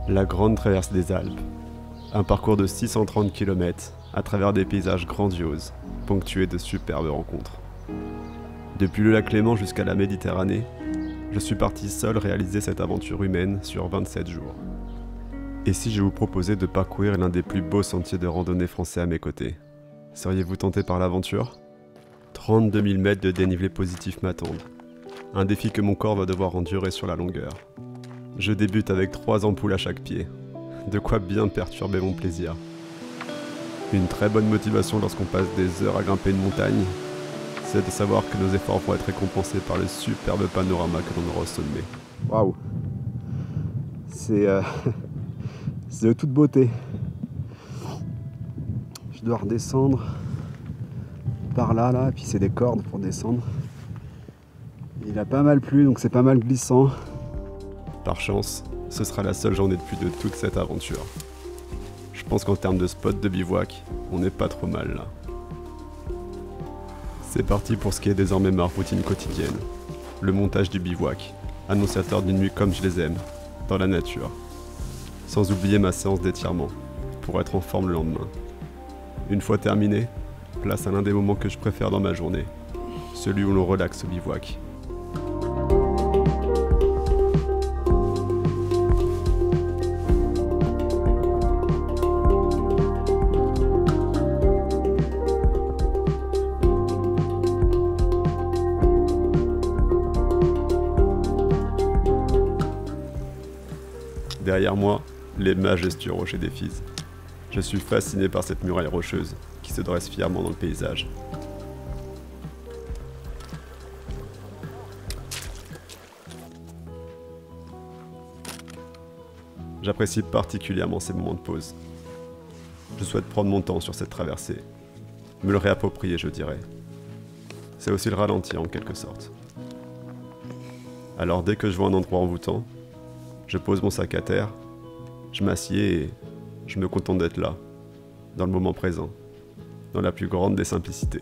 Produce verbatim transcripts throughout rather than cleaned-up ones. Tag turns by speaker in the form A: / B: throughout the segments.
A: La grande traversée des Alpes. Un parcours de six cent trente kilomètres à travers des paysages grandioses, ponctués de superbes rencontres. Depuis le lac Léman jusqu'à la Méditerranée, je suis parti seul réaliser cette aventure humaine sur vingt-sept jours. Et si je vous proposais de parcourir l'un des plus beaux sentiers de randonnée français à mes côtés, seriez-vous tenté par l'aventure ? trente-deux mille mètres de dénivelé positif m'attendent. Un défi que mon corps va devoir endurer sur la longueur. Je débute avec trois ampoules à chaque pied. De quoi bien perturber mon plaisir. Une très bonne motivation lorsqu'on passe des heures à grimper une montagne, c'est de savoir que nos efforts vont être récompensés par le superbe panorama que l'on aura au sommet. Waouh! C'est euh, c'est de toute beauté. Je dois redescendre par là, là, et puis c'est des cordes pour descendre. Il a pas mal plu, donc c'est pas mal glissant. Par chance, ce sera la seule journée de pluie de toute cette aventure. Je pense qu'en termes de spot de bivouac, on n'est pas trop mal là. C'est parti pour ce qui est désormais ma routine quotidienne. Le montage du bivouac, annonciateur d'une nuit comme je les aime, dans la nature. Sans oublier ma séance d'étirement, pour être en forme le lendemain. Une fois terminé, place à l'un des moments que je préfère dans ma journée, celui où l'on relaxe au bivouac. Derrière moi, les majestueux rochers d'Éphize. Je suis fasciné par cette muraille rocheuse qui se dresse fièrement dans le paysage. J'apprécie particulièrement ces moments de pause. Je souhaite prendre mon temps sur cette traversée, me le réapproprier, je dirais. C'est aussi le ralentir en quelque sorte. Alors dès que je vois un endroit envoûtant, je pose mon sac à terre, je m'assieds et je me contente d'être là, dans le moment présent, dans la plus grande des simplicités.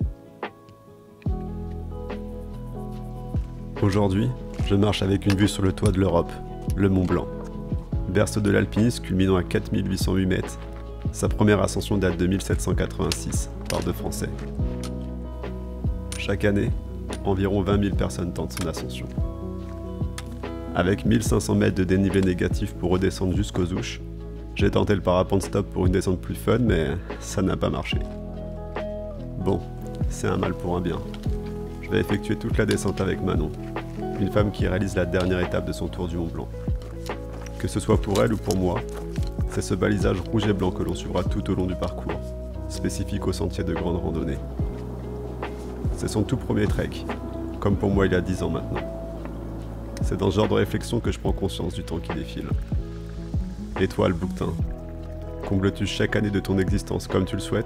A: Aujourd'hui, je marche avec une vue sur le toit de l'Europe, le Mont Blanc. Berceau de l'alpinisme culminant à quatre mille huit cent huit mètres, sa première ascension date de mille sept cent quatre-vingt-six par deux Français. Chaque année, environ vingt mille personnes tentent son ascension. Avec mille cinq cents mètres de dénivelé négatif pour redescendre jusqu'aux Ouches, j'ai tenté le parapente stop pour une descente plus fun, mais ça n'a pas marché. Bon, c'est un mal pour un bien. Je vais effectuer toute la descente avec Manon, une femme qui réalise la dernière étape de son tour du Mont Blanc. Que ce soit pour elle ou pour moi, c'est ce balisage rouge et blanc que l'on suivra tout au long du parcours, spécifique au sentier de grande randonnée. C'est son tout premier trek, comme pour moi il y a dix ans maintenant. C'est dans ce genre de réflexion que je prends conscience du temps qui défile. Et toi, le bouquetin, combles-tu chaque année de ton existence comme tu le souhaites ?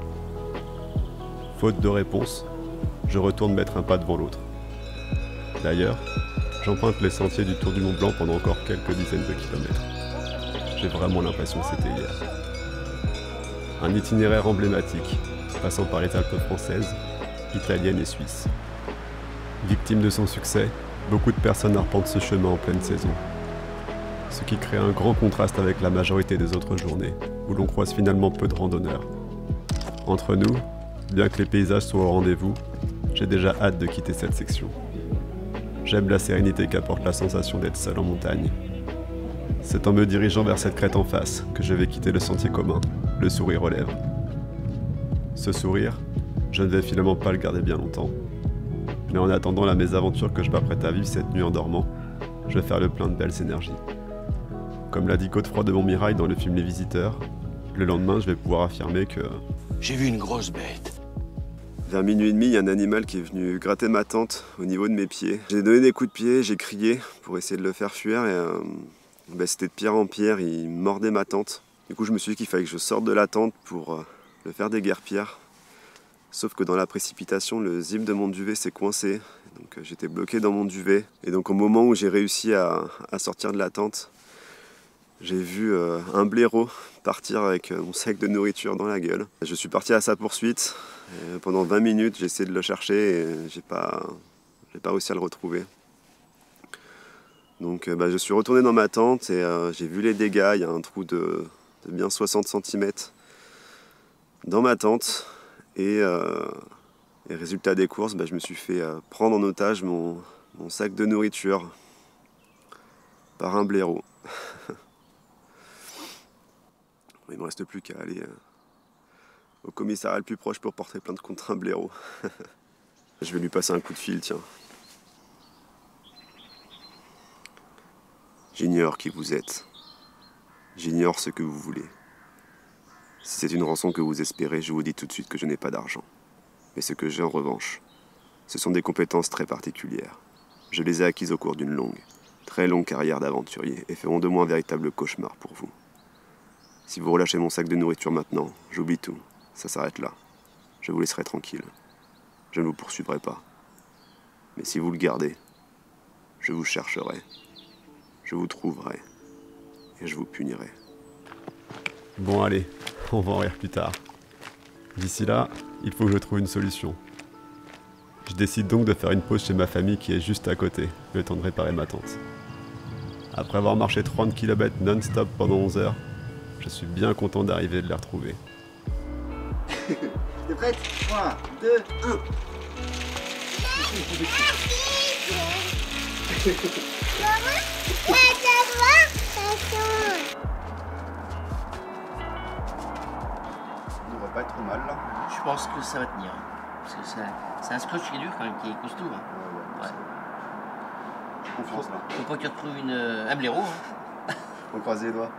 A: Faute de réponse, je retourne mettre un pas devant l'autre. D'ailleurs, j'emprunte les sentiers du Tour du Mont Blanc pendant encore quelques dizaines de kilomètres. J'ai vraiment l'impression que c'était hier. Un itinéraire emblématique, passant par les Alpes françaises, italiennes et suisses. Victime de son succès, beaucoup de personnes arpentent ce chemin en pleine saison. Ce qui crée un grand contraste avec la majorité des autres journées, où l'on croise finalement peu de randonneurs. Entre nous, bien que les paysages soient au rendez-vous, j'ai déjà hâte de quitter cette section. J'aime la sérénité qu'apporte la sensation d'être seul en montagne. C'est en me dirigeant vers cette crête en face que je vais quitter le sentier commun, le sourire aux lèvres. Ce sourire, je ne vais finalement pas le garder bien longtemps. Mais en attendant la mésaventure que je m'apprête à vivre cette nuit en dormant, je vais faire le plein de belles énergies. Comme l'a dit Godefroy de Montmirail dans le film Les Visiteurs, le lendemain je vais pouvoir affirmer que...
B: J'ai vu une grosse bête.
A: Vers minuit et demi, il y a un animal qui est venu gratter ma tente au niveau de mes pieds. J'ai donné des coups de pied, j'ai crié pour essayer de le faire fuir et euh, bah, c'était de pierre en pierre, il mordait ma tente. Du coup je me suis dit qu'il fallait que je sorte de la tente pour euh, le faire déguerpir. Sauf que dans la précipitation, le zip de mon duvet s'est coincé. Donc euh, j'étais bloqué dans mon duvet. Et donc au moment où j'ai réussi à, à sortir de la tente, j'ai vu euh, un blaireau partir avec euh, mon sac de nourriture dans la gueule. Je suis parti à sa poursuite. Et pendant vingt minutes, j'ai essayé de le chercher et j'ai pas, j'ai pas réussi à le retrouver. Donc euh, bah, je suis retourné dans ma tente et euh, j'ai vu les dégâts. Il y a un trou de, de bien soixante centimètres dans ma tente. Et, euh, et résultat des courses, bah, je me suis fait euh, prendre en otage mon, mon sac de nourriture par un blaireau. Il ne me reste plus qu'à aller euh, au commissariat le plus proche pour porter plainte contre un blaireau. Je vais lui passer un coup de fil, tiens. J'ignore qui vous êtes. J'ignore ce que vous voulez. Si c'est une rançon que vous espérez, je vous dis tout de suite que je n'ai pas d'argent. Mais ce que j'ai en revanche, ce sont des compétences très particulières. Je les ai acquises au cours d'une longue, très longue carrière d'aventurier et feront de moi un véritable cauchemar pour vous. Si vous relâchez mon sac de nourriture maintenant, j'oublie tout. Ça s'arrête là. Je vous laisserai tranquille. Je ne vous poursuivrai pas. Mais si vous le gardez, je vous chercherai. Je vous trouverai. Et je vous punirai. Bon allez, on va en rire plus tard. D'ici là, il faut que je trouve une solution. Je décide donc de faire une pause chez ma famille qui est juste à côté, le temps de réparer ma tente. Après avoir marché trente kilomètres non-stop pendant onze heures, je suis bien content d'arriver et de les retrouver.
C: T'es prête? trois, deux, un.
A: On devrait pas être trop mal là.
C: Je pense que ça va tenir. Parce que c'est un scotch qui est dur quand même, qui est costaud. Hein.
A: Ouais, ouais,
C: Ouais.
A: J'ai confiance là.
C: Faut pas que tu retrouves une, un blaireau. Hein.
A: On croise les doigts.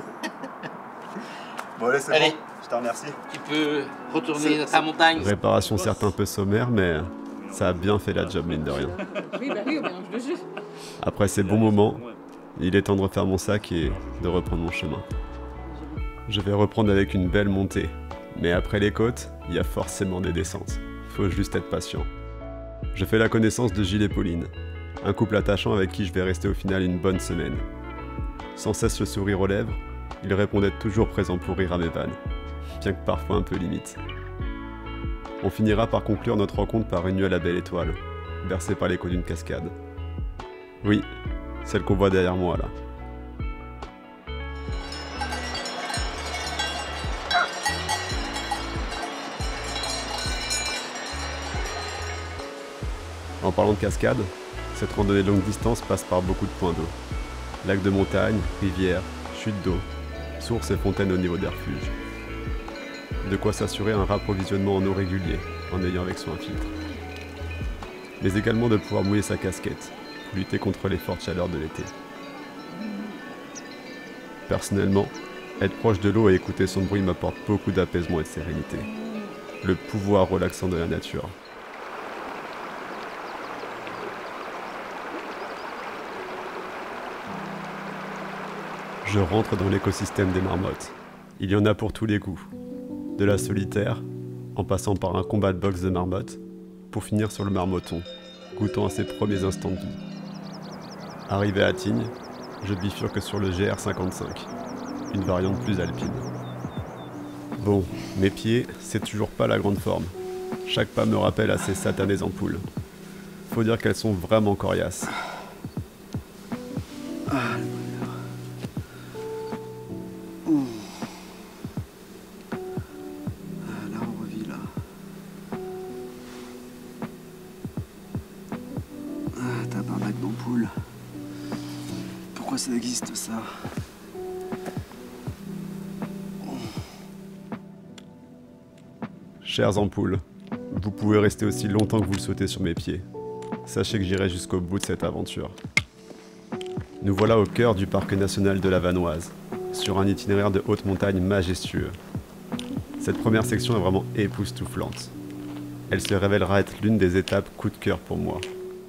A: Bon allez, c'est
C: Allez.
A: bon. Je te remercie.
C: Tu peux retourner dans ta montagne.
A: Réparation certes un peu sommaire, mais ça a bien fait la job, mine de rien.
D: Oui, bah oui, on mélange le jus.
A: Après ces bons moments, il est temps de refaire mon sac et de reprendre mon chemin. Je vais reprendre avec une belle montée, mais après les côtes, il y a forcément des descentes. Faut juste être patient. Je fais la connaissance de Gilles et Pauline, un couple attachant avec qui je vais rester au final une bonne semaine. Sans cesse le sourire aux lèvres, ils répondaient toujours présents pour rire à mes vannes, bien que parfois un peu limite. On finira par conclure notre rencontre par une nuit à la belle étoile, bercée par l'écho d'une cascade. Oui, celle qu'on voit derrière moi là. En parlant de cascade, cette randonnée de longue distance passe par beaucoup de points d'eau. Lacs de montagne, rivières, chutes d'eau, sources et fontaines au niveau des refuges. De quoi s'assurer un rapprovisionnement en eau régulier, en ayant avec soi un filtre. Mais également de pouvoir mouiller sa casquette, pour lutter contre les fortes chaleurs de l'été. Personnellement, être proche de l'eau et écouter son bruit m'apporte beaucoup d'apaisement et de sérénité. Le pouvoir relaxant de la nature. Je rentre dans l'écosystème des marmottes. Il y en a pour tous les goûts. De la solitaire, en passant par un combat de boxe de marmotte, pour finir sur le marmotton, goûtant à ses premiers instants de vie. Arrivé à Tignes, je bifurque sur le G R cinquante-cinq, une variante plus alpine. Bon, mes pieds, c'est toujours pas la grande forme. Chaque pas me rappelle à ces satanées ampoules. Faut dire qu'elles sont vraiment coriaces.
C: Ah, là, on revit là. Ah, tabarnak d'ampoule. Pourquoi ça existe ça?
A: Chères ampoules, vous pouvez rester aussi longtemps que vous le souhaitez sur mes pieds. Sachez que j'irai jusqu'au bout de cette aventure. Nous voilà au cœur du parc national de la Vanoise, sur un itinéraire de haute montagne majestueux. Cette première section est vraiment époustouflante. Elle se révélera être l'une des étapes coup de cœur pour moi.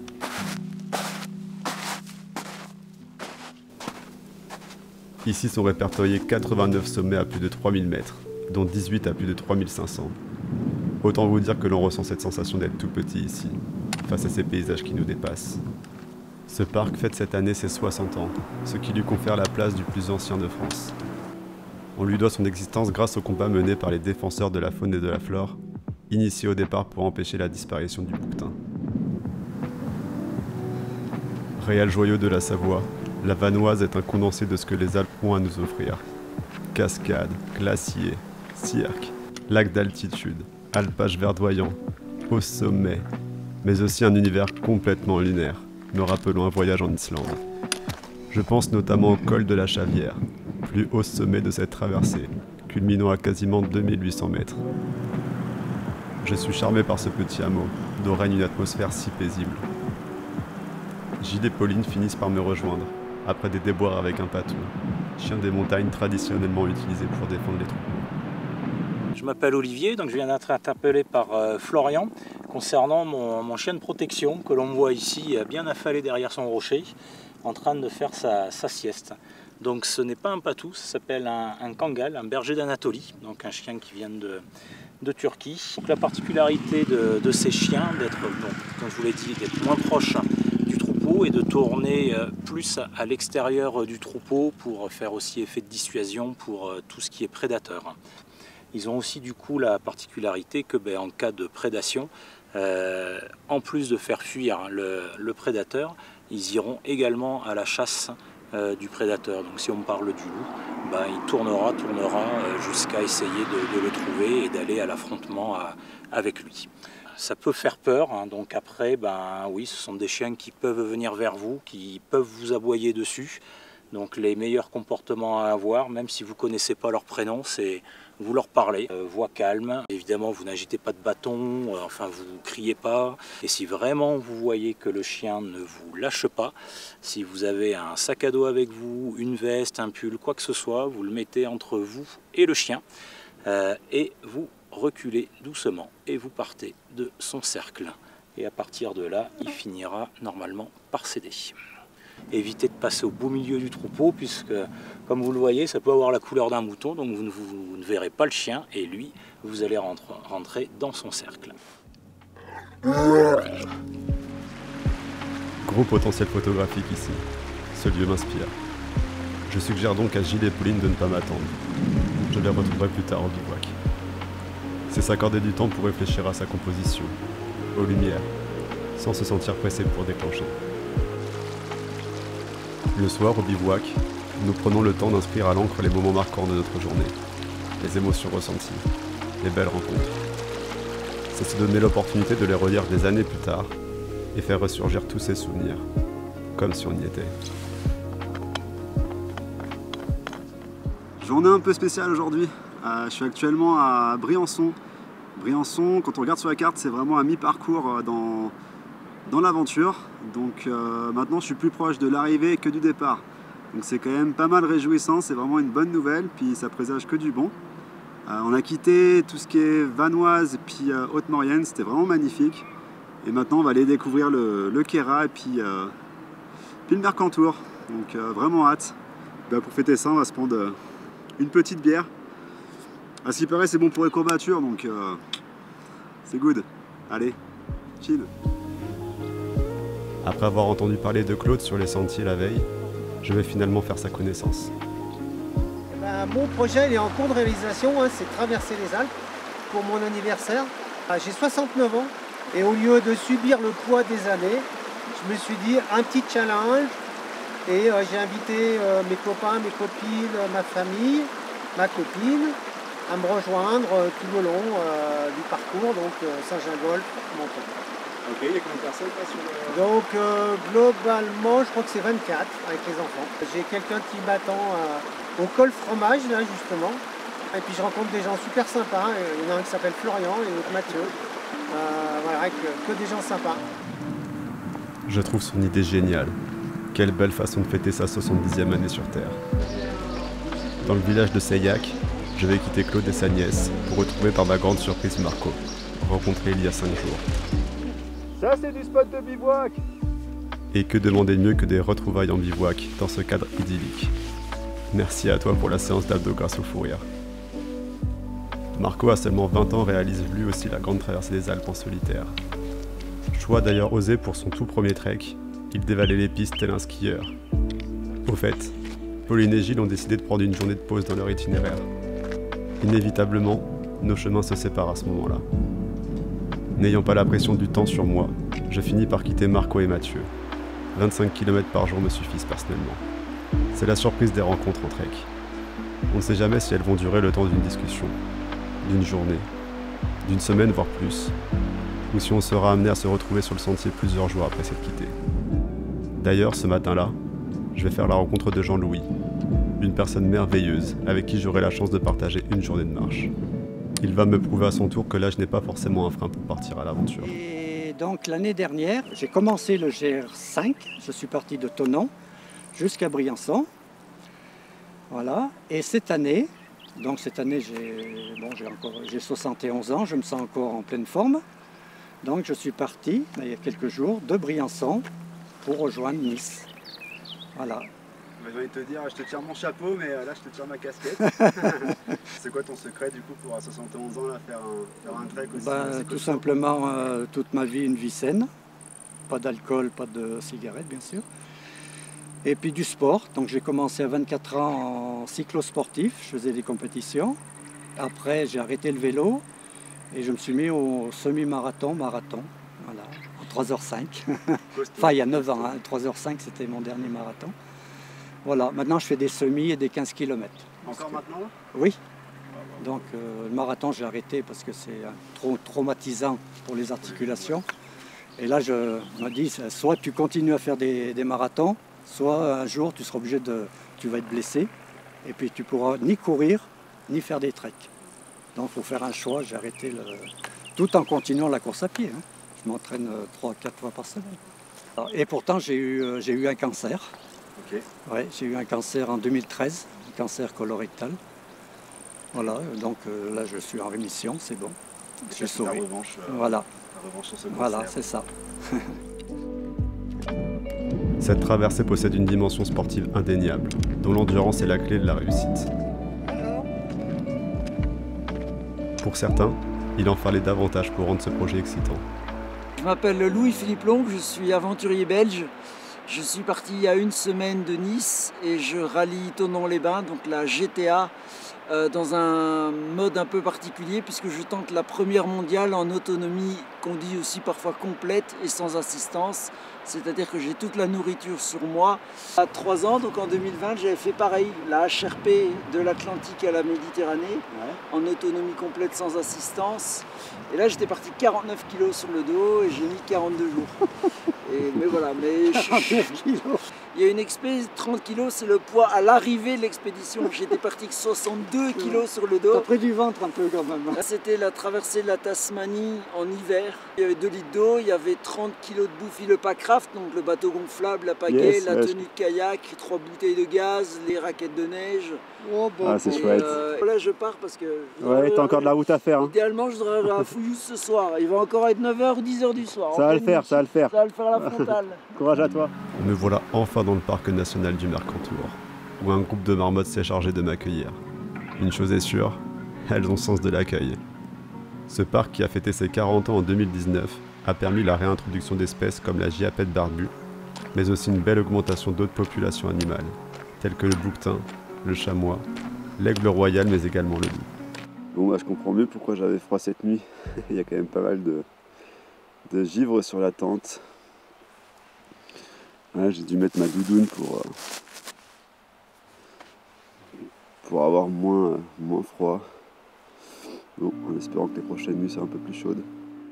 A: Ici sont répertoriés quatre-vingt-neuf sommets à plus de trois mille mètres, dont dix-huit à plus de trois mille cinq cents. Autant vous dire que l'on ressent cette sensation d'être tout petit ici, face à ces paysages qui nous dépassent. Ce parc fête cette année ses soixante ans, ce qui lui confère la place du plus ancien de France. On lui doit son existence grâce aux combats menés par les défenseurs de la faune et de la flore, initiés au départ pour empêcher la disparition du bouquetin. Réel joyau de la Savoie, la Vanoise est un condensé de ce que les Alpes ont à nous offrir. Cascades, glaciers, cirques, lacs d'altitude, alpages verdoyants, hauts sommets, mais aussi un univers complètement lunaire, me rappelant un voyage en Islande. Je pense notamment au col de la Chavière, plus haut sommet de cette traversée, culminant à quasiment deux mille huit cents mètres. Je suis charmé par ce petit hameau, dont règne une atmosphère si paisible. Gilles et Pauline finissent par me rejoindre, après des déboires avec un patou, chien des montagnes traditionnellement utilisé pour défendre les troupeaux.
E: Je m'appelle Olivier, donc je viens d'être interpellé par euh, Florian concernant mon, mon chien de protection que l'on voit ici bien affalé derrière son rocher, en train de faire sa, sa sieste. Donc ce n'est pas un patou, ça s'appelle un, un Kangal, un berger d'Anatolie, donc un chien qui vient de, de Turquie. Donc la particularité de, de ces chiens, d'être, comme je vous l'ai dit, d'être moins proche du troupeau et de tourner plus à l'extérieur du troupeau pour faire aussi effet de dissuasion pour tout ce qui est prédateur. Ils ont aussi du coup la particularité que ben, en cas de prédation, euh, en plus de faire fuir le, le prédateur, ils iront également à la chasse euh, du prédateur. Donc si on parle du loup, ben, il tournera, tournera euh, jusqu'à essayer de, de le trouver et d'aller à l'affrontement avec lui. Ça peut faire peur, hein, donc après, ben, oui, ce sont des chiens qui peuvent venir vers vous, qui peuvent vous aboyer dessus. Donc les meilleurs comportements à avoir, même si vous ne connaissez pas leur prénom, c'est vous leur parlez, euh, voix calme. Évidemment, vous n'agitez pas de bâton, euh, enfin vous ne criez pas. Et si vraiment vous voyez que le chien ne vous lâche pas, si vous avez un sac à dos avec vous, une veste, un pull, quoi que ce soit, vous le mettez entre vous et le chien euh, et vous reculez doucement et vous partez de son cercle. Et à partir de là, il finira normalement par céder. Évitez de passer au beau milieu du troupeau puisque, comme vous le voyez, ça peut avoir la couleur d'un mouton, donc vous ne, vous, vous ne verrez pas le chien et lui, vous allez rentre, rentrer dans son cercle.
A: Gros potentiel photographique ici. Ce lieu m'inspire. Je suggère donc à Gilles et Pauline de ne pas m'attendre. Je les retrouverai plus tard au bivouac. C'est s'accorder du temps pour réfléchir à sa composition, aux lumières, sans se sentir pressé pour déclencher. Le soir, au bivouac, nous prenons le temps d'inscrire à l'encre les moments marquants de notre journée, les émotions ressenties, les belles rencontres. C'est se donner l'opportunité de les relire des années plus tard et faire ressurgir tous ces souvenirs, comme si on y était.
F: Journée un peu spéciale aujourd'hui. Euh, je suis actuellement à Briançon. Briançon, quand on regarde sur la carte, c'est vraiment un mi-parcours dans... dans l'aventure, donc euh, maintenant je suis plus proche de l'arrivée que du départ, donc c'est quand même pas mal réjouissant, c'est vraiment une bonne nouvelle, puis ça présage que du bon. Euh, on a quitté tout ce qui est Vanoise et puis euh, Haute-Maurienne, c'était vraiment magnifique, et maintenant on va aller découvrir le, le Queyras et puis, euh, puis le Mercantour, donc euh, vraiment hâte. Bah, pour fêter ça, on va se prendre euh, une petite bière. À ce qui paraît, c'est bon pour les courbatures, donc euh, c'est good. Allez, chill.
A: Après avoir entendu parler de Claude sur les sentiers la veille, je vais finalement faire sa connaissance.
G: Ben, mon projet il est en cours de réalisation, hein, c'est traverser les Alpes pour mon anniversaire. J'ai soixante-neuf ans et au lieu de subir le poids des années, je me suis dit un petit challenge et euh, j'ai invité euh, mes copains, mes copines, ma famille, ma copine à me rejoindre euh, tout le long euh, du parcours, donc euh, Saint-Gingolph, Menton.
F: Ok, il y a combien de personnes là sur le...
G: Donc euh, globalement, je crois que c'est vingt-quatre avec les enfants. J'ai quelqu'un qui m'attend euh, au col fromage là justement. Et puis je rencontre des gens super sympas. Il y en a un qui s'appelle Florian et l'autre Mathieu. Euh, voilà, que, que des gens sympas.
A: Je trouve son idée géniale. Quelle belle façon de fêter sa soixante-dixième année sur Terre. Dans le village de Seillac, je vais quitter Claude et sa nièce pour retrouver par ma grande surprise Marco, rencontré il y a cinq jours.
F: Ça c'est du spot de bivouac.
A: Et que demander mieux que des retrouvailles en bivouac dans ce cadre idyllique. Merci à toi pour la séance d'abdos grâce au fou rire. Marco, à seulement vingt ans, réalise lui aussi la grande traversée des Alpes en solitaire. Choix d'ailleurs osé pour son tout premier trek, il dévalait les pistes tel un skieur. Au fait, Pauline et Gilles ont décidé de prendre une journée de pause dans leur itinéraire. Inévitablement, nos chemins se séparent à ce moment-là. N'ayant pas la pression du temps sur moi, je finis par quitter Marco et Mathieu. vingt-cinq kilomètres par jour me suffisent personnellement. C'est la surprise des rencontres en trek. On ne sait jamais si elles vont durer le temps d'une discussion, d'une journée, d'une semaine voire plus, ou si on sera amené à se retrouver sur le sentier plusieurs jours après s'être quitté. D'ailleurs, ce matin-là, je vais faire la rencontre de Jean-Louis, une personne merveilleuse avec qui j'aurai la chance de partager une journée de marche. Il va me prouver à son tour que l'âge n'est pas forcément un frein pour partir à l'aventure.
H: Et donc l'année dernière, j'ai commencé le G R cinq, je suis parti de Thonon jusqu'à Briançon. Voilà, et cette année, donc cette année j'ai bon, j'ai encore j'ai soixante et onze ans, je me sens encore en pleine forme. Donc je suis parti il y a quelques jours de Briançon pour rejoindre Nice. Voilà.
F: J'ai envie de te dire, je te tire mon chapeau, mais là je te tire ma casquette. C'est quoi ton secret du coup pour à soixante et onze ans là, faire, un, faire un trek aussi?
H: Ben, tout simplement euh, toute ma vie une vie saine, pas d'alcool, pas de cigarettes bien sûr. Et puis du sport, donc j'ai commencé à vingt-quatre ans en cyclo-sportif, je faisais des compétitions. Après j'ai arrêté le vélo et je me suis mis au semi-marathon, marathon, voilà, en trois heures cinq. Enfin il y a neuf ans, hein, trois heures cinq c'était mon dernier marathon. Voilà, maintenant je fais des semis et des quinze kilomètres.
F: Encore que... maintenant?
H: Oui. Donc euh, le marathon j'ai arrêté parce que c'est euh, trop traumatisant pour les articulations. Et là je me dis, soit tu continues à faire des, des marathons, soit un jour tu seras obligé de, tu vas être blessé et puis tu pourras ni courir ni faire des treks. Donc il faut faire un choix, j'ai arrêté le... tout en continuant la course à pied. Hein. Je m'entraîne trois à quatre fois par semaine. Et pourtant j'ai eu, euh, j'ai eu un cancer.
F: Okay.
H: Ouais, j'ai eu un cancer en deux mille treize, un cancer colorectal. Voilà, donc euh, là je suis en rémission, c'est bon. Je suis sauvé.
F: Revanche, euh,
H: voilà,
F: la revanche sur ce
H: voilà, c'est ça.
A: Cette traversée possède une dimension sportive indéniable, dont l'endurance est la clé de la réussite. Pour certains, il en fallait davantage pour rendre ce projet excitant.
I: Je m'appelle Louis-Philippe Long, je suis aventurier belge. Je suis parti il y a une semaine de Nice et je rallie Thonon-les-Bains, donc la G T A, euh, dans un mode un peu particulier puisque je tente la première mondiale en autonomie, qu'on dit aussi parfois complète et sans assistance. C'est-à-dire que j'ai toute la nourriture sur moi. À trois ans, donc en deux mille vingt, j'avais fait pareil, la H R P de l'Atlantique à la Méditerranée, ouais. En autonomie complète sans assistance. Et là, j'étais parti quarante-neuf kilos sur le dos et j'ai mis quarante-deux jours. Et, mais voilà, mais
H: quarante-neuf kilos.
I: Il y a une expédition, trente kilos, c'est le poids à l'arrivée de l'expédition. J'étais parti avec soixante-deux kilos sur le dos.
H: T'as pris du ventre un peu quand même.
I: C'était la traversée de la Tasmanie en hiver. Il y avait deux litres d'eau, il y avait trente kilos de bouffe, le packraft, donc le bateau gonflable, la pagaie, yes, la ouais, tenue de kayak, trois bouteilles de gaz, les raquettes de neige.
F: Oh, bon, ah, c'est chouette.
I: Euh, là, je pars parce que...
F: Ouais, t'as encore de la route à faire. Hein.
I: Idéalement, je voudrais aller à Fouilloux ce soir. Il va encore être neuf heures ou dix heures du soir.
F: Ça va le faire, ça va le faire.
I: Ça va le faire à la frontale.
F: Courage à toi.
A: Me voilà enfin dans le parc national du Mercantour, où un groupe de marmottes s'est chargé de m'accueillir. Une chose est sûre, elles ont sens de l'accueil. Ce parc, qui a fêté ses quarante ans en deux mille dix-neuf, a permis la réintroduction d'espèces comme la gyapète barbue, mais aussi une belle augmentation d'autres populations animales, telles que le bouquetin, le chamois, l'aigle royal, mais également le loup.
F: Bon, bah, je comprends mieux pourquoi j'avais froid cette nuit. Il y a quand même pas mal de, de givre sur la tente. Ouais, j'ai dû mettre ma doudoune pour, euh, pour avoir moins, euh, moins froid. Bon, en espérant que les prochaines nuits soient un peu plus chaudes.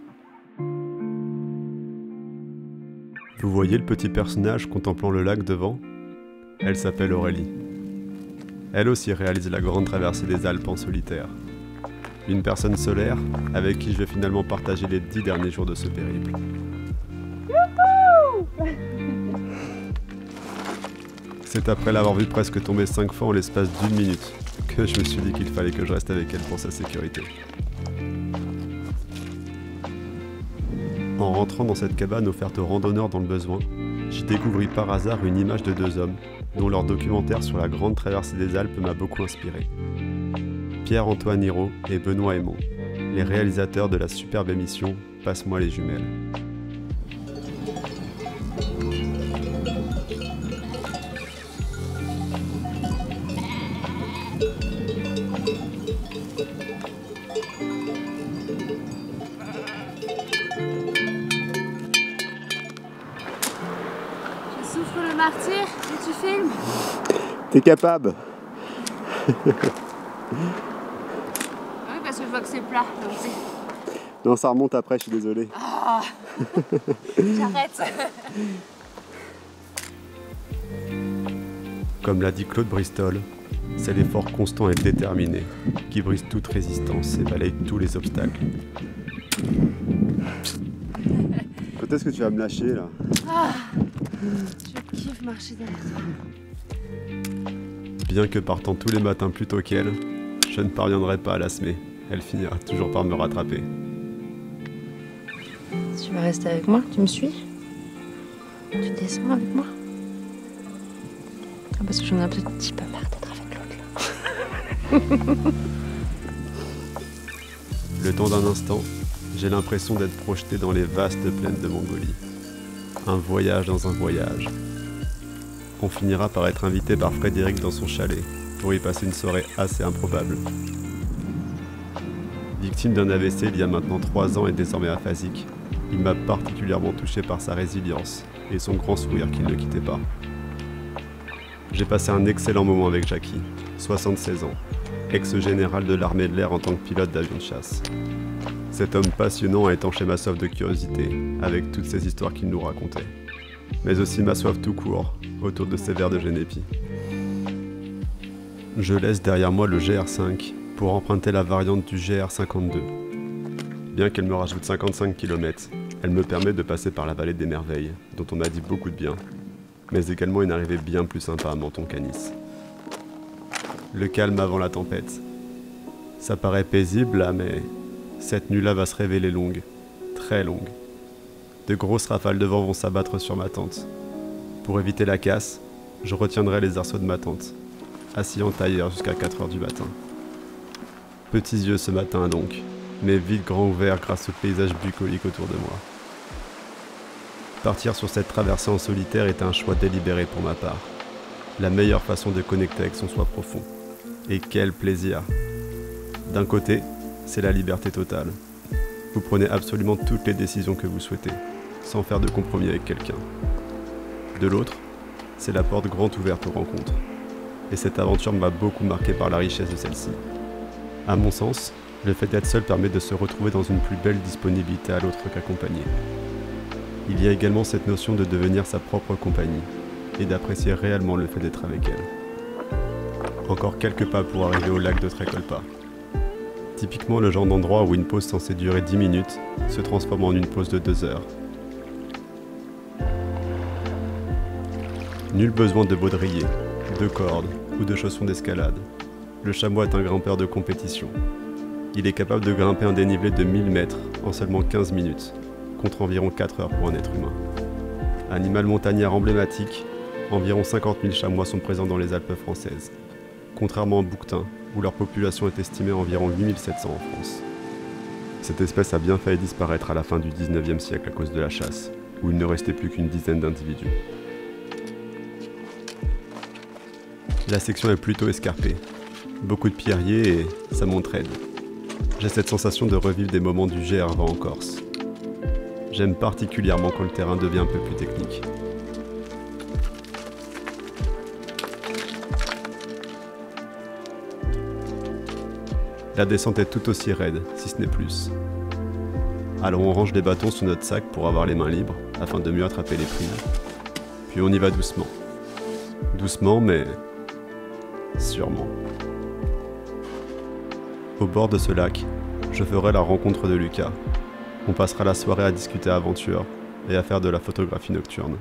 A: Vous voyez le petit personnage contemplant le lac devant? Elle s'appelle Aurélie. Elle aussi réalise la grande traversée des Alpes en solitaire. Une personne solaire avec qui je vais finalement partager les dix derniers jours de ce périple. C'est après l'avoir vue presque tomber cinq fois en l'espace d'une minute que je me suis dit qu'il fallait que je reste avec elle pour sa sécurité. En rentrant dans cette cabane offerte aux randonneurs dans le besoin, j'y découvris par hasard une image de deux hommes dont leur documentaire sur la grande traversée des Alpes m'a beaucoup inspiré. Pierre-Antoine Hirault et Benoît Aymon, les réalisateurs de la superbe émission Passe-moi les jumelles.
J: souffre le martyr et tu filmes.
F: T'es capable.
J: Oui, parce que je vois que c'est plat. Donc
F: non, ça remonte après, je suis désolé.
J: ah J'arrête.
A: Comme l'a dit Claude Bristol, c'est l'effort constant et déterminé qui brise toute résistance et balaye tous les obstacles.
F: Quand est-ce que tu vas me lâcher là?
J: Ah, je kiffe marcher derrière toi.
A: Bien que partant tous les matins plus tôt qu'elle, je ne parviendrai pas à la semer. Elle finira toujours par me rattraper.
J: Tu vas rester avec moi? Tu me suis? Tu descends avec moi? Ah, parce que j'en ai un petit peu marre d'être avec l'autre là.
A: Le temps d'un instant, j'ai l'impression d'être projeté dans les vastes plaines de Mongolie. Un voyage dans un voyage. On finira par être invité par Frédéric dans son chalet pour y passer une soirée assez improbable. Victime d'un A V C il y a maintenant trois ans et désormais aphasique, il m'a particulièrement touché par sa résilience et son grand sourire qui ne le quittait pas. J'ai passé un excellent moment avec Jackie, soixante-seize ans, ex-général de l'armée de l'air en tant que pilote d'avion de chasse. Cet homme passionnant a étanché ma soif de curiosité avec toutes ces histoires qu'il nous racontait, mais aussi ma soif tout court autour de ces vers de Genépi. Je laisse derrière moi le G R cinq pour emprunter la variante du G R cinquante-deux. Bien qu'elle me rajoute cinquante-cinq kilomètres, elle me permet de passer par la vallée des merveilles, dont on a dit beaucoup de bien, mais également une arrivée bien plus sympa à Menton-Canis. Le calme avant la tempête. Ça paraît paisible là, mais cette nuit-là va se révéler longue, très longue. De grosses rafales de vent vont s'abattre sur ma tente. Pour éviter la casse, je retiendrai les arceaux de ma tente, assis en tailleur jusqu'à quatre heures du matin. Petits yeux ce matin donc, mais vite grands ouverts grâce au paysage bucolique autour de moi. Partir sur cette traversée en solitaire était un choix délibéré pour ma part. La meilleure façon de connecter avec son soi profond. Et quel plaisir! D'un côté, c'est la liberté totale. Vous prenez absolument toutes les décisions que vous souhaitez, sans faire de compromis avec quelqu'un. De l'autre, c'est la porte grande ouverte aux rencontres. Et cette aventure m'a beaucoup marqué par la richesse de celle-ci. À mon sens, le fait d'être seul permet de se retrouver dans une plus belle disponibilité à l'autre qu'accompagné. Il y a également cette notion de devenir sa propre compagnie et d'apprécier réellement le fait d'être avec elle. Encore quelques pas pour arriver au lac de Trécolpa. Typiquement le genre d'endroit où une pause censée durer dix minutes se transforme en une pause de deux heures. Nul besoin de baudrier, de cordes ou de chaussons d'escalade. Le chamois est un grimpeur de compétition. Il est capable de grimper un dénivelé de mille mètres en seulement quinze minutes, contre environ quatre heures pour un être humain. Animal montagnard emblématique, environ cinquante mille chamois sont présents dans les Alpes françaises, contrairement au bouquetin, où leur population est estimée à environ huit mille sept cents en France. Cette espèce a bien failli disparaître à la fin du dix-neuvième siècle à cause de la chasse, où il ne restait plus qu'une dizaine d'individus. La section est plutôt escarpée, beaucoup de pierriers et ça monte raide. J'ai cette sensation de revivre des moments du G R vingt en Corse. J'aime particulièrement quand le terrain devient un peu plus technique. La descente est tout aussi raide, si ce n'est plus. Alors on range les bâtons sous notre sac pour avoir les mains libres, afin de mieux attraper les prises. Puis on y va doucement. Doucement, mais sûrement. Au bord de ce lac, je ferai la rencontre de Lucas. On passera la soirée à discuter aventure et à faire de la photographie nocturne.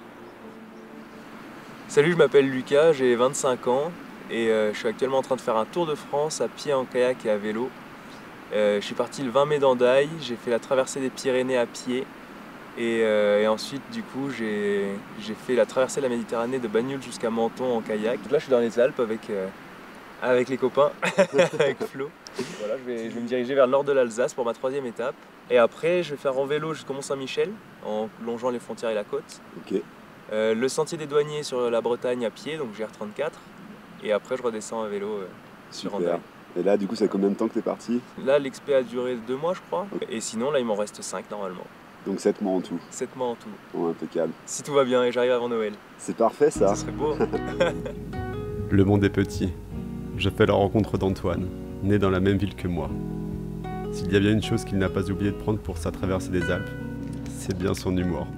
K: Salut, je m'appelle Lucas, j'ai vingt-cinq ans et euh, je suis actuellement en train de faire un tour de France à pied, en kayak et à vélo. Euh, je suis parti le vingt mai d'Andaille, j'ai fait la traversée des Pyrénées à pied et, euh, et ensuite du coup j'ai fait la traversée de la Méditerranée de Bagnoul jusqu'à Menton en kayak. Là je suis dans les Alpes avec, euh, avec les copains, avec Flo. Voilà, je vais, je vais me diriger vers le nord de l'Alsace pour ma troisième étape. Et après je vais faire en vélo jusqu'au Mont-Saint-Michel en longeant les frontières et la côte.
F: Okay.
K: Euh, le sentier des douaniers sur la Bretagne à pied, donc G R trente-quatre. Et après je redescends à vélo euh, sur Andaille.
F: Et là du coup ça fait combien de temps que t'es parti?
K: Là l'expé a duré deux mois je crois. Okay. Et sinon là il m'en reste cinq normalement.
F: Donc sept mois en tout.
K: sept mois en tout.
F: Bon, impeccable.
K: Si tout va bien et j'arrive avant Noël.
F: C'est parfait ça.
K: Ça serait beau.
A: Le monde est petit. Je fais la rencontre d'Antoine, né dans la même ville que moi. S'il y a bien une chose qu'il n'a pas oublié de prendre pour sa traversée des Alpes, c'est bien son humour.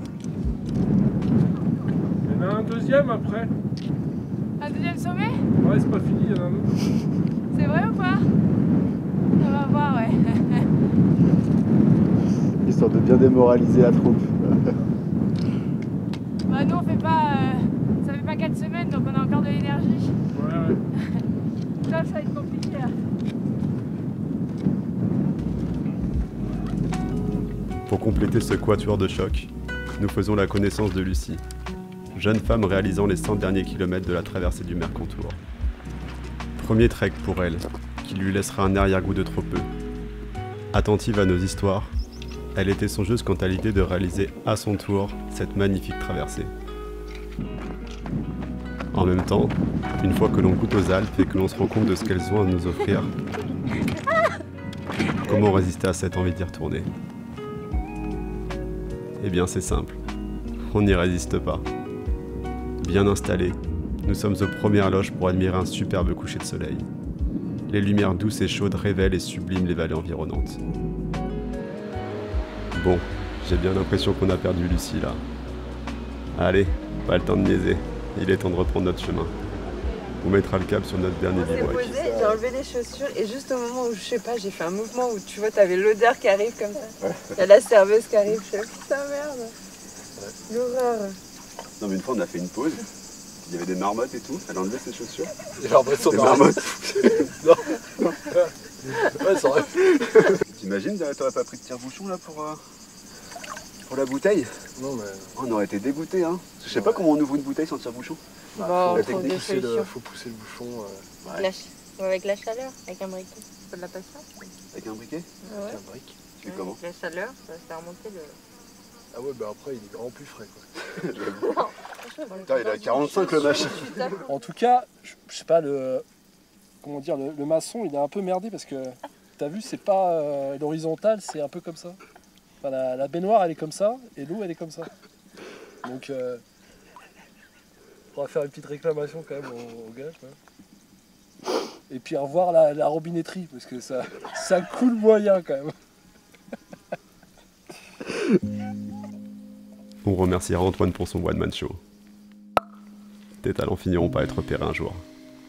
L: Il y en a un deuxième après.
M: Un deuxième sommet?
L: Ouais, c'est pas fini, il y en a un autre.
M: C'est vrai ou pas? On va voir, ouais.
F: Histoire de bien démoraliser la troupe.
M: Bah nous on fait pas... Euh, ça fait pas quatre semaines donc on a encore de l'énergie.
L: Ouais, ouais.
M: Ça, ça va être compliqué là.
A: Pour compléter ce quatuor de choc, nous faisons la connaissance de Lucie, jeune femme réalisant les cent derniers kilomètres de la traversée du Mercantour. Premier trek pour elle, qui lui laissera un arrière-goût de trop peu. Attentive à nos histoires, elle était songeuse quant à l'idée de réaliser à son tour cette magnifique traversée. En même temps, une fois que l'on goûte aux Alpes et que l'on se rend compte de ce qu'elles ont à nous offrir, comment résister à cette envie d'y retourner ? Eh bien c'est simple, on n'y résiste pas. Bien installés, nous sommes aux premières loges pour admirer un superbe coucher de soleil. Les lumières douces et chaudes révèlent et subliment les vallées environnantes. Bon, j'ai bien l'impression qu'on a perdu Lucie là. Allez, pas le temps de niaiser, il est temps de reprendre notre chemin. On mettra le cap sur notre dernier bivouac.
N: J'ai enlevé les chaussures et juste au moment où, je sais pas, j'ai fait un mouvement où tu vois, t'avais l'odeur qui arrive comme ça. Il y a la serveuse qui arrive, je fais putain merde, l'horreur.
F: Non mais une fois on a fait une pause, il y avait des marmottes et tout, elle a enlevé ses chaussures.
L: J'ai l'impression
F: des
L: de
F: marmottes.
L: Non, non. Ouais, ça aurait...
F: T'imagines, t'aurais pas pris de tire-bouchon là pour, euh, pour la bouteille?
L: Non mais...
F: On aurait été dégoûtés hein. Je sais pas comment on ouvre une bouteille sans tire-bouchon.
N: Bah,
L: bah,
N: on
L: faut,
N: trouve des
L: pousser le,
N: solutions.
L: faut pousser le bouchon. Euh...
N: Ouais. La ch... ouais, avec la chaleur, avec un briquet. Faut de la patience.
F: Avec un briquet?
N: Ouais.
L: Avec un brique.
F: Tu fais comment?
N: Avec la chaleur, ça fait remonter le...
L: Ah ouais, bah après il est grand plus frais quoi.
F: Putain, il a quarante-cinq le machin.
L: En tout cas, je, je sais pas, le... Comment dire, le, le maçon il est un peu merdé parce que... T'as vu, c'est pas euh, l'horizontale, c'est un peu comme ça. Enfin, la, la baignoire elle est comme ça et l'eau elle est comme ça. Donc euh, on va faire une petite réclamation quand même au, au gars. Quoi. Et puis revoir la, la robinetterie parce que ça, ça coule moyen quand même.
A: On remerciera Antoine pour son one-man show. Tes talents finiront par être repérés un jour.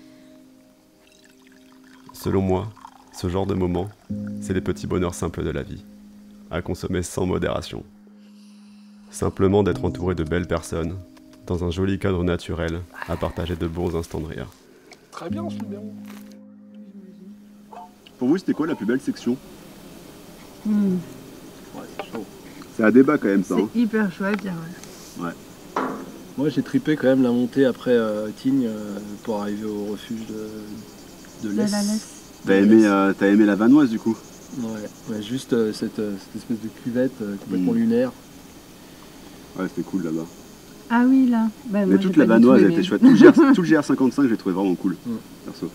A: Selon moi, ce genre de moment, c'est les petits bonheurs simples de la vie, à consommer sans modération. Simplement d'être entouré de belles personnes, dans un joli cadre naturel, à partager de bons instants de rire.
L: Très bien ce numéro.
F: Pour vous, c'était quoi la plus belle section?
D: Mmh.
F: Ouais, c'est chaud. C'est un débat quand même ça.
D: C'est
F: hein.
D: hyper chouette, bien ouais.
F: Ouais.
L: Moi j'ai tripé quand même la montée après euh, Tignes euh, pour arriver au refuge de, de
D: La
L: l'Est.
D: Lalès.
F: T'as aimé, euh, t'as aimé la Vanoise du coup?
L: Ouais, ouais juste euh, cette, euh, cette espèce de cuvette euh, complètement
F: Mmh.
L: lunaire.
F: Ouais, c'était cool là-bas.
D: Ah oui, là. Bah,
F: Mais
D: moi,
F: toute
D: j'ai
F: la
D: pas du
F: Vanoise
D: tout
F: elle
D: aimé.
F: était chouette. Tout le, G R, tout le G R cinquante-cinq, je l'ai trouvé vraiment cool.
L: Mm.
F: Perso.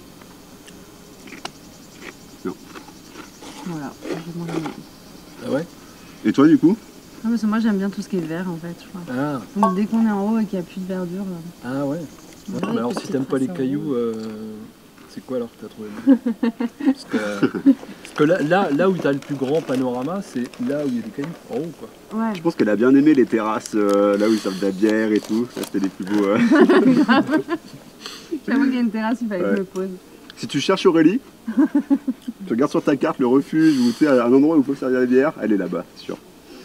D: Voilà, j'ai moins aimé.
L: Ah ouais?
F: Et toi du coup?
D: Ah, parce que moi j'aime bien tout ce qui est vert en fait, je crois.
L: Ah,
D: Donc dès qu'on est en haut et qu'il n'y a plus de verdure. là.
L: ah ouais.
D: Ouais,
L: Ouais, bah alors si
D: petite
L: t'aimes pas les
D: trace en
L: cailloux, euh, c'est quoi alors que t'as trouvé bon? Parce que, parce que là, là, là où t'as le plus grand panorama, c'est là où il y a des cailloux, en haut quoi.
D: Ouais.
F: Je pense qu'elle a bien aimé les terrasses euh, là où ils servent de la bière et tout. Ça c'était les plus beaux. Euh...
D: Grave. J'avoue qu'il y a une terrasse, il fallait
F: Ouais.
D: que je me pose.
F: Si tu cherches Aurélie, tu regardes sur ta carte le refuge ou tu sais un endroit où il faut servir la bière, elle est là-bas, c'est sûr.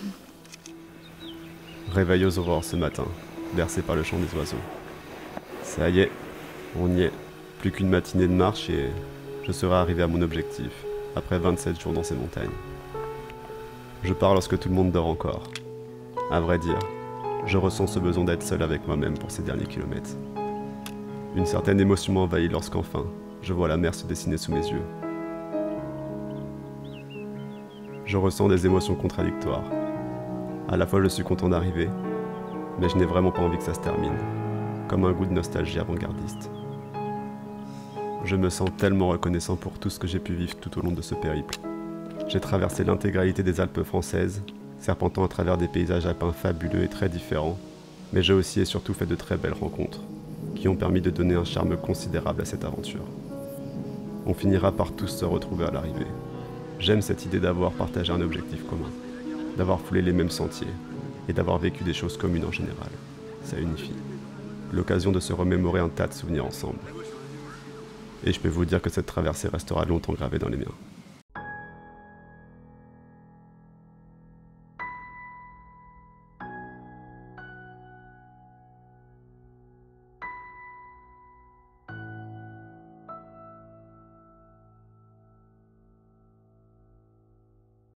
A: Réveil aux aurores ce matin, bercé par le chant des oiseaux. Ça y est, on y est. Plus qu'une matinée de marche et je serai arrivé à mon objectif, après vingt-sept jours dans ces montagnes. Je pars lorsque tout le monde dort encore. À vrai dire, je ressens ce besoin d'être seul avec moi-même pour ces derniers kilomètres. Une certaine émotion m'envahit lorsqu'enfin, je vois la mer se dessiner sous mes yeux. Je ressens des émotions contradictoires. À la fois je suis content d'arriver, mais je n'ai vraiment pas envie que ça se termine, comme un goût de nostalgie avant-gardiste. Je me sens tellement reconnaissant pour tout ce que j'ai pu vivre tout au long de ce périple. J'ai traversé l'intégralité des Alpes françaises, serpentant à travers des paysages alpins fabuleux et très différents, mais j'ai aussi et surtout fait de très belles rencontres, qui ont permis de donner un charme considérable à cette aventure. On finira par tous se retrouver à l'arrivée. J'aime cette idée d'avoir partagé un objectif commun, d'avoir foulé les mêmes sentiers, et d'avoir vécu des choses communes en général. Ça unifie. L'occasion de se remémorer un tas de souvenirs ensemble. Et je peux vous dire que cette traversée restera longtemps gravée dans les miens.